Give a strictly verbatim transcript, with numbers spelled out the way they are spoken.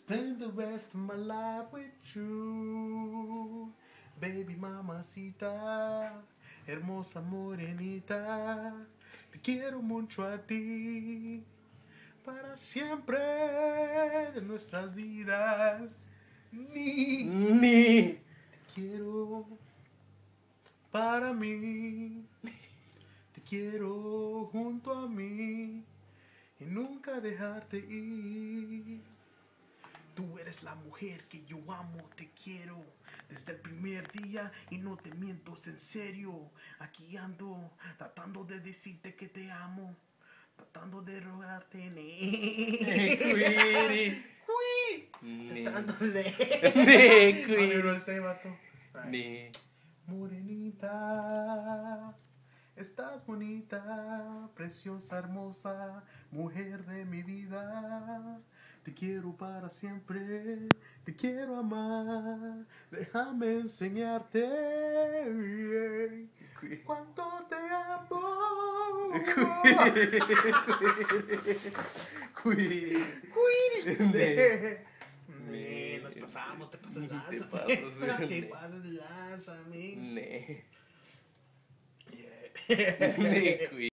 spend the rest of my life with you. Baby mamacita, hermosa morenita, te quiero mucho a ti, para siempre de nuestras vidas. Ni, Ni. te quiero para mí, te quiero junto a mí y nunca dejarte ir. Tú eres la mujer que yo amo, te quiero desde el primer día y no te miento, es en serio. Aquí ando tratando de decirte que te amo, tratando de rogarte. Cuiri. Cuí. Ni. Tratándole. Ni, Mami, cuiri. no sé, vato. Ni. Morenita, estás bonita, preciosa, hermosa, mujer de mi vida. Te quiero para siempre, te quiero amar, déjame enseñarte cuánto te amo. Cuiri. Cuiri. Ne. Nos pasamos, te pasas de Te lanza. pasas de Te ne. pasas de lanza, amigo. Ne. Yeah. Ni, cuiri.